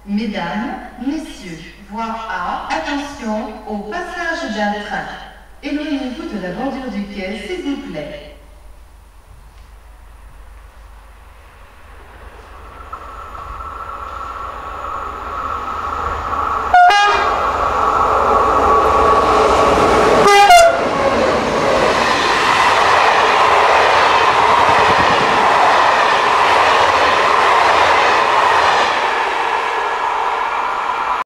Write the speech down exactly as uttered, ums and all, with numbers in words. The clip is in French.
Mesdames, Messieurs, voire à, attention au passage d'un train. Éloignez-vous de la bordure du quai, s'il vous plaît.